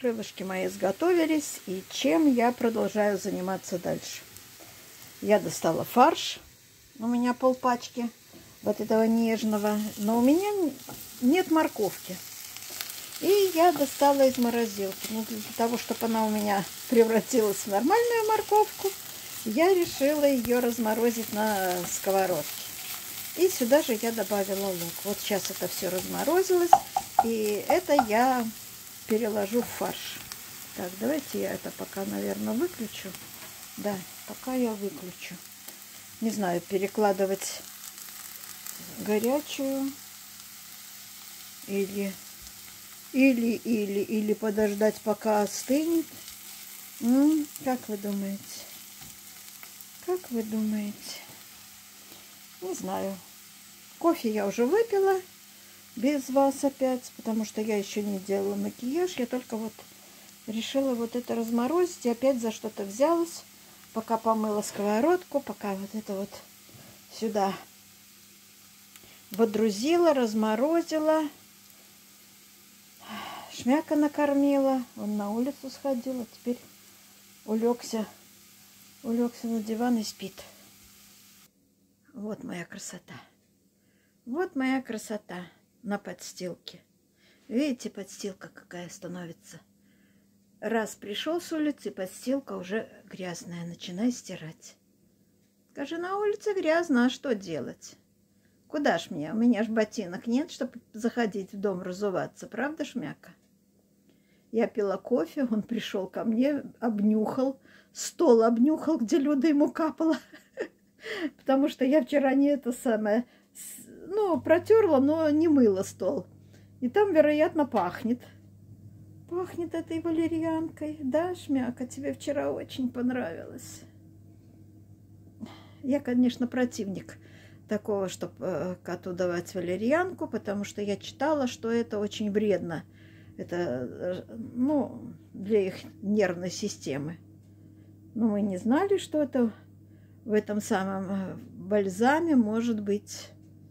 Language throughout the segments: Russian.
Крылышки мои изготовились, и чем я продолжаю заниматься дальше. Я достала фарш, у меня полпачки вот этого нежного, но у меня нет морковки. И я достала из морозилки. Ну, для того, чтобы она у меня превратилась в нормальную морковку, я решила ее разморозить на сковородке. И сюда же я добавила лук. Вот сейчас это все разморозилось, и это я переложу в фарш. Так, давайте я это пока, наверное, выключу. Да, пока я выключу. Не знаю, перекладывать горячую или подождать, пока остынет. Как вы думаете? Как вы думаете? Не знаю. Кофе я уже выпила без вас опять, потому что я еще не делала макияж. Я только вот решила вот это разморозить и опять за что-то взялась, пока помыла сковородку, пока вот это вот сюда водрузила, разморозила. Шмяка накормила, он на улицу сходил, а теперь улегся на диван и спит. Вот моя красота. Вот моя красота на подстилке. Видите, подстилка какая становится. Раз пришел с улицы, подстилка уже грязная, начинай стирать. Скажи, на улице грязно, а что делать? Куда ж мне? У меня ж ботинок нет, чтобы заходить в дом разуваться, правда, Шмяка? Я пила кофе, он пришел ко мне, обнюхал, стол обнюхал, где Люда ему капала. Потому что я вчера не это самое, ну, протерла, но не мыла стол. И там, вероятно, пахнет. Пахнет этой валерьянкой. Да, Шмяка, тебе вчера очень понравилось. Я, конечно, противник такого, чтобы коту давать валерьянку, потому что я читала, что это очень вредно. Это, ну, для их нервной системы. Но мы не знали, что это в этом самом бальзаме может быть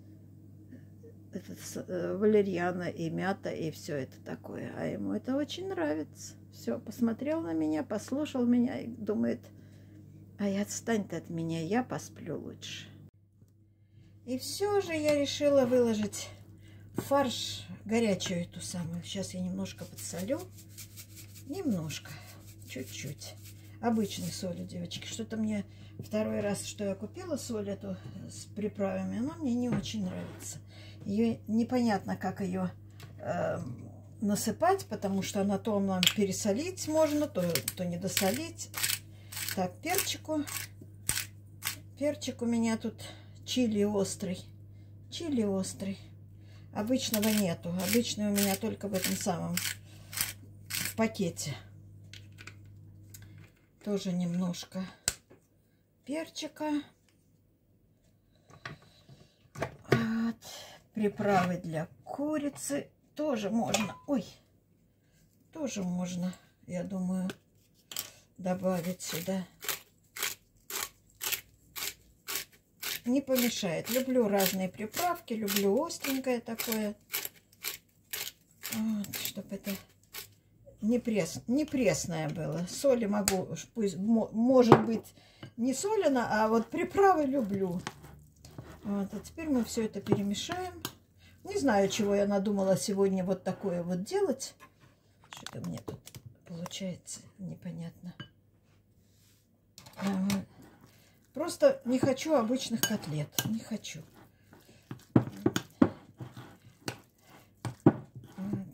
валерьяна и мята и все это такое. А ему это очень нравится. Все, посмотрел на меня, послушал меня и думает, а я отстань ты от меня, я посплю лучше. И все же я решила выложить фарш, горячую эту самую. Сейчас я немножко подсолю. Немножко. Чуть-чуть. Обычной солью, девочки. Что-то мне второй раз, что я купила соль эту с приправами, она мне не очень нравится. Ее непонятно, как ее насыпать, потому что она то нам пересолить можно, то не досолить. Так, перчику. Перчик у меня тут чили острый. Чили острый. Обычного нету. Обычный у меня только в этом самом, в пакете. Тоже немножко перчика. Вот. Приправы для курицы тоже можно. Ой, тоже можно, я думаю, добавить сюда. Не помешает. Люблю разные приправки, люблю остренькое такое. Вот, чтобы это не пресное было. Соли могу, пусть, может быть, не солено, а вот приправы люблю. Вот, а теперь мы все это перемешаем. Не знаю, чего я надумала сегодня вот такое вот делать. Что-то мне тут получается непонятно. Просто не хочу обычных котлет. Не хочу. Вот.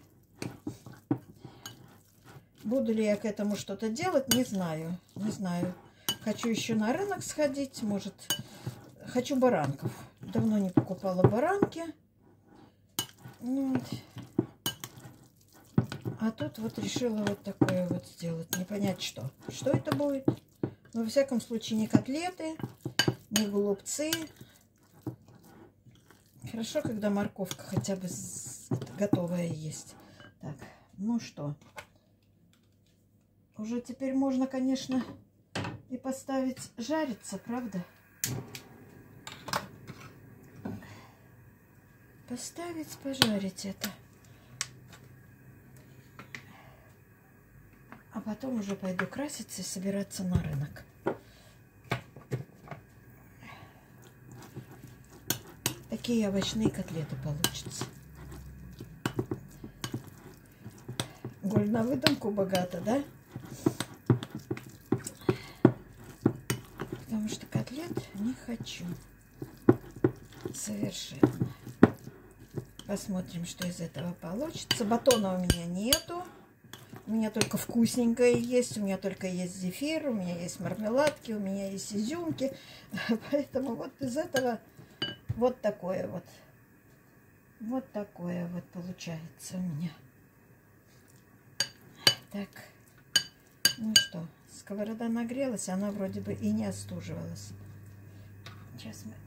Буду ли я к этому что-то делать, не знаю. Не знаю. Хочу еще на рынок сходить. Может, хочу баранков. Давно не покупала баранки. Вот. А тут вот решила вот такое вот сделать. Не понять что. Что это будет? Но, во всяком случае, не котлеты, не голубцы. Хорошо, когда морковка хотя бы готовая есть. Так, ну что. Уже теперь можно, конечно, и поставить жариться, правда? Поставить, пожарить это. потом уже пойду краситься и собираться на рынок. Такие овощные котлеты получатся. Голь, на выдумку богато, да? Потому что котлет не хочу. Совершенно. Посмотрим, что из этого получится. Батона у меня нету. У меня только вкусненькое есть. У меня только есть зефир. У меня есть мармеладки. У меня есть изюмки. Поэтому вот из этого вот такое вот. Вот такое вот получается у меня. Так. Ну что, сковорода нагрелась. Она вроде бы и не остуживалась. Сейчас мы...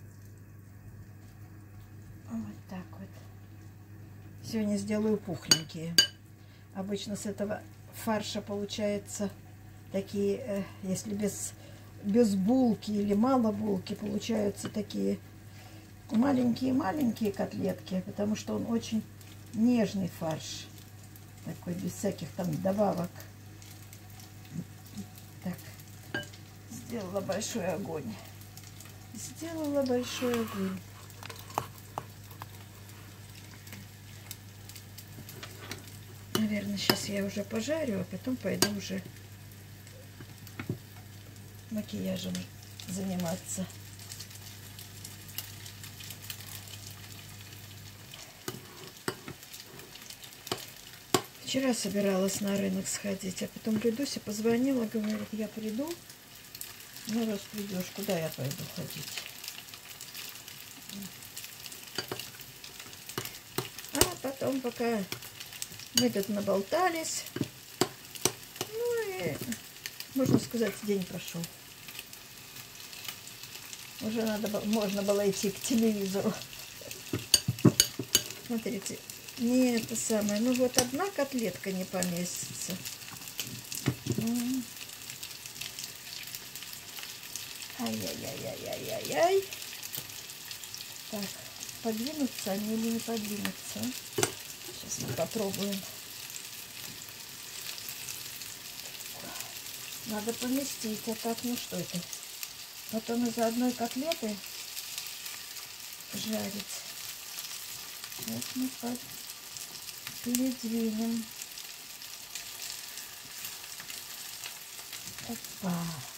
Вот так вот. Сегодня сделаю пухленькие. Обычно с этого фарша получается такие, если без булки или мало булки, получаются такие маленькие-маленькие котлетки, потому что он очень нежный фарш. Такой, без всяких там добавок. Так, сделала большой огонь. Сделала большой огонь. Наверное, сейчас я уже пожарю, а потом пойду уже макияжем заниматься. Вчера собиралась на рынок сходить, а потом Людуся позвонила, говорит, я приду. Ну, раз придешь, куда я пойду ходить? А потом, пока мы тут наболтались, ну и, можно сказать, день прошел. Уже можно было идти к телевизору. Смотрите, не это самое, ну вот одна котлетка не поместится. Ай-яй-яй-яй-яй-яй. Так, подвинутся они или не подвинутся? Сейчас мы попробуем. Надо поместить. А так, ну что это? Потом из-за одной котлеты жарить. Вот мы передвинем. Опа.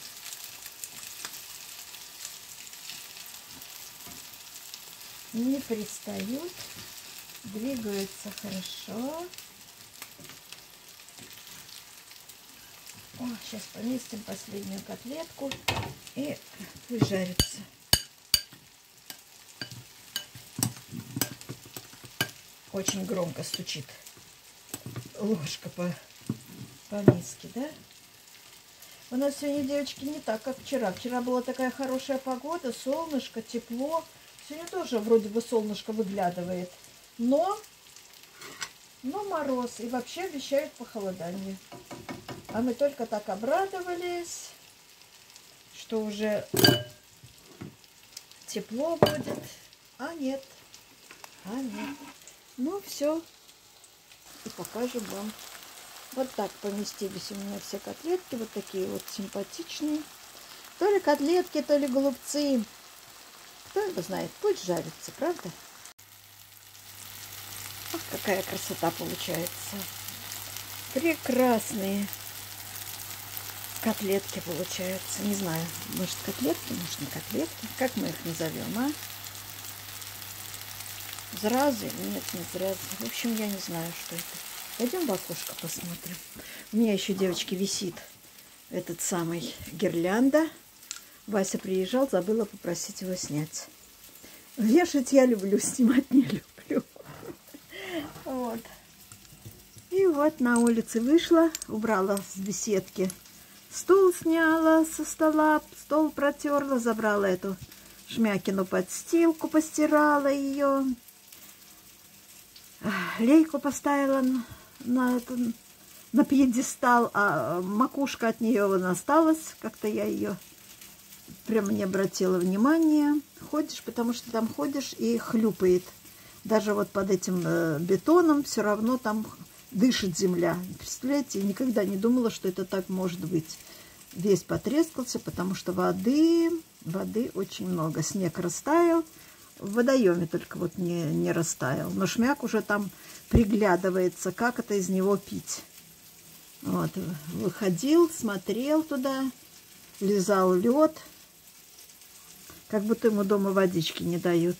Не пристают. Двигаются хорошо. О, сейчас поместим последнюю котлетку и пусть жарится. Очень громко стучит ложка по миске, да? У нас сегодня, девочки, не так, как вчера. Вчера была такая хорошая погода, солнышко, тепло. Сегодня тоже вроде бы солнышко выглядывает. Но мороз. И вообще обещают похолодание. А мы только так обрадовались, что уже тепло будет. А нет. Ну все. И покажем вам. Вот так поместились у меня все котлетки. Вот такие вот симпатичные. То ли котлетки, то ли голубцы. Кто его знает. Пусть жарится, правда? Ах, какая красота получается. Прекрасные котлетки получаются. Не знаю, может котлетки, может не котлетки. Как мы их назовем, а? Зразы? Нет, не зразы. В общем, я не знаю, что это. Пойдем в окошко посмотрим. У меня еще, девочки, висит этот самый гирлянда. Вася приезжал, забыла попросить его снять. Вешать я люблю, снимать не люблю. Вот. И вот на улице вышла, убрала с беседки. Стул сняла со стола, стол протерла, забрала эту Шмякину подстилку, постирала ее. Лейку поставила на пьедестал, а макушка от нее вон осталась. Как-то я ее прямо не обратила внимания. Ходишь, потому что там ходишь и хлюпает. Даже вот под этим бетоном все равно там дышит земля. Представляете, я никогда не думала, что это так может быть. Весь потрескался, потому что воды очень много. Снег растаял, в водоеме только вот не растаял. Но Шмяк уже там приглядывается, как это из него пить. Вот, выходил, смотрел туда, лизал лед, как будто ему дома водички не дают.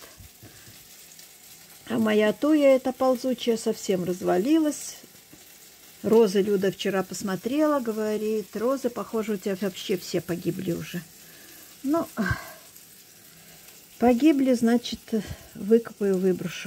А моя туя, эта ползучая, совсем развалилась. Розы Люда вчера посмотрела, говорит, розы, похоже, у тебя вообще все погибли уже. Ну, погибли, значит, выкопаю, выброшу.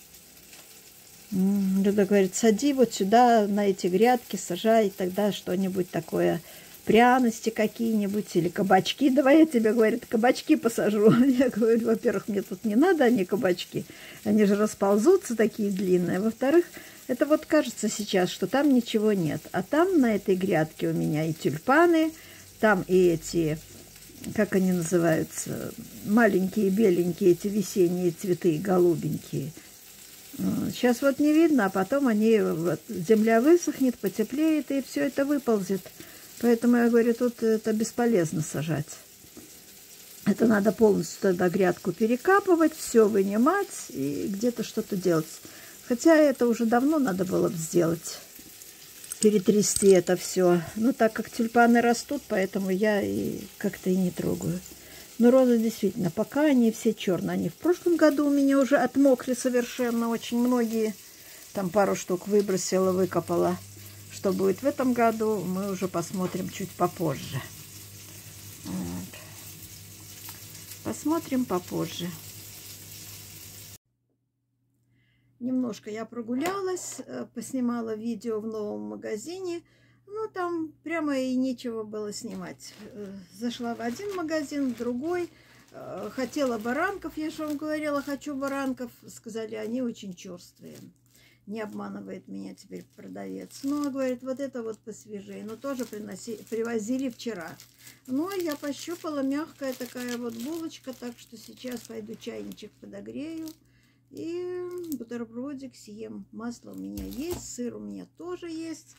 Люда говорит, сади вот сюда, на эти грядки, сажай, тогда что-нибудь такое, пряности какие-нибудь или кабачки. Давай я тебе, говорит, кабачки посажу. Я говорю, во-первых, мне тут не надо, они кабачки. Они же расползутся такие длинные. Во-вторых, это вот кажется сейчас, что там ничего нет. А там на этой грядке у меня и тюльпаны, там и эти, как они называются, маленькие беленькие эти весенние цветы, голубенькие. Сейчас вот не видно, а потом они, вот, земля высохнет, потеплеет, и все это выползет. Поэтому я говорю, тут это бесполезно сажать. Это надо полностью тогда грядку перекапывать, все вынимать и где-то что-то делать. Хотя это уже давно надо было бы сделать, перетрясти это все. Но так как тюльпаны растут, поэтому я и как-то и не трогаю. Но розы действительно, пока они все черные. Они в прошлом году у меня уже отмокли совершенно очень многие. Там пару штук выбросила, выкопала. Что будет в этом году, мы уже посмотрим чуть попозже. Вот. Посмотрим попозже. Немножко я прогулялась, поснимала видео в новом магазине. Ну, там прямо и нечего было снимать. Зашла в один магазин, в другой. Хотела баранков, я же вам говорила, хочу баранков. Сказали, они очень черствые. Не обманывает меня теперь продавец. Ну, говорит, вот это вот посвежее. Но тоже привозили вчера. Ну, я пощупала, мягкая такая вот булочка. Так что сейчас пойду чайничек подогрею. И бутербродик съем. Масло у меня есть, сыр у меня тоже есть.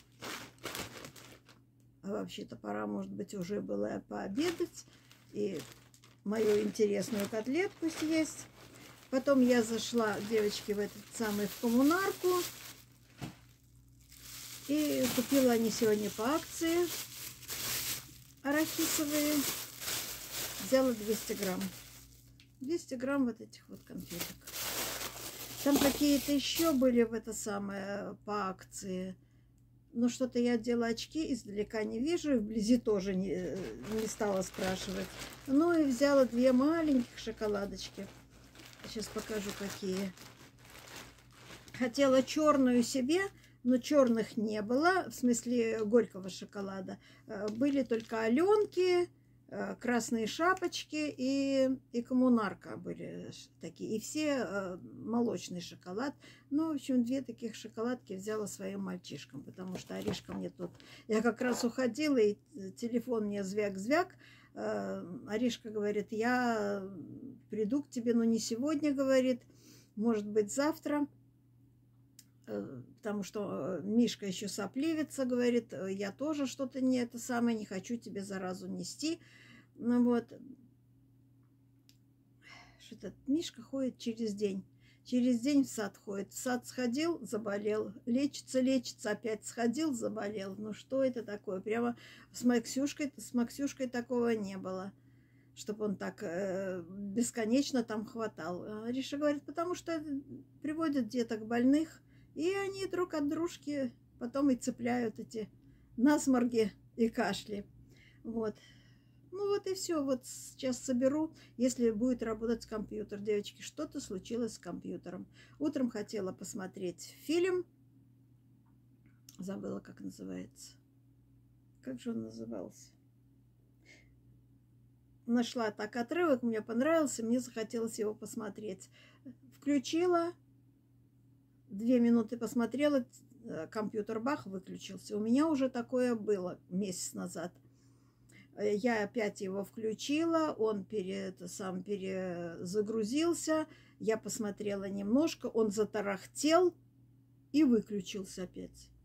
А вообще-то пора, может быть, уже было пообедать и мою интересную котлетку съесть. Потом я зашла, девочки, в этот самый, в коммунарку. И купила они сегодня по акции арахисовые. Взяла 200 грамм. 200 грамм вот этих вот конфеток. Там какие-то еще были в это самое по акции. Но что-то я одела очки, издалека не вижу, и вблизи тоже не стала спрашивать. Ну и взяла 2 маленьких шоколадочки. Сейчас покажу, какие. Хотела черную себе, но черных не было, в смысле горького шоколада. Были только Аленки, красные шапочки и коммунарка были такие. И все молочный шоколад. Ну, в общем, 2 таких шоколадки взяла своим мальчишкам, потому что Аришка мне тут... Я как раз уходила, и телефон мне звяк-звяк. Аришка говорит, я приду к тебе, но не сегодня, говорит, может быть, завтра. Потому что Мишка еще сопливится, говорит, я тоже что-то не это самое, не хочу тебе заразу нести. Ну вот, что-то Мишка ходит через день в сад ходит. В сад сходил, заболел, лечится, опять сходил, заболел. Ну что это такое? Прямо с Максюшкой такого не было, чтобы он так бесконечно там хватал. Риша говорит, потому что приводят деток больных, и они друг от дружки потом и цепляют эти насморги и кашли. Вот. Ну вот и все. Вот сейчас соберу, если будет работать компьютер. Девочки, что-то случилось с компьютером. Утром хотела посмотреть фильм. Забыла, как называется. Как же он назывался? Нашла так отрывок, мне понравился, мне захотелось его посмотреть. Включила, 2 минуты посмотрела, компьютер бах, выключился. У меня уже такое было месяц назад. Я опять его включила, он перезагрузился, я посмотрела немножко, он затарахтел и выключился опять.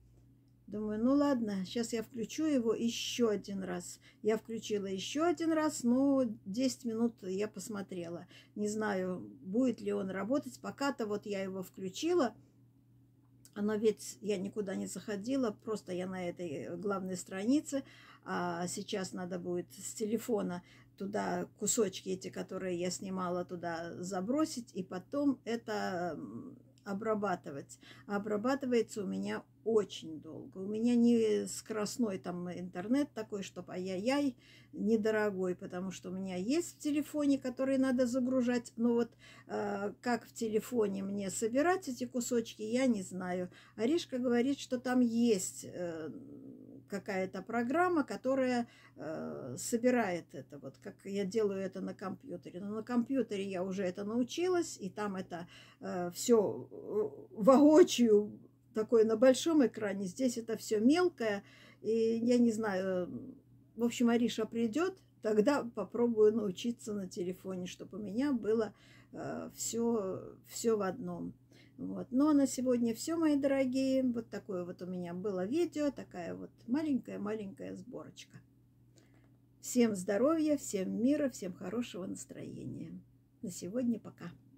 Думаю, ну ладно, сейчас я включу его еще один раз. Я включила еще один раз, но 10 минут я посмотрела. Не знаю, будет ли он работать. Пока-то вот я его включила. Но ведь я никуда не заходила, просто я на этой главной странице. А сейчас надо будет с телефона туда кусочки эти, которые я снимала, туда забросить и потом это обрабатывать. Обрабатывается у меня очень долго. У меня не скоростной там интернет такой, чтобы ай-яй-яй, недорогой, потому что у меня есть в телефоне, который надо загружать. Но вот как в телефоне мне собирать эти кусочки, я не знаю. Аришка говорит, что там есть какая-то программа, которая собирает это, вот как я делаю это на компьютере. Но на компьютере я уже это научилась, и там это все воочию, такое на большом экране. Здесь это все мелкое, и я не знаю, в общем, Ариша придет, тогда попробую научиться на телефоне, чтобы у меня было все в одном. Вот. Ну, а на сегодня все, мои дорогие. Вот такое вот у меня было видео, такая вот маленькая-маленькая сборочка. Всем здоровья, всем мира, всем хорошего настроения. На сегодня пока.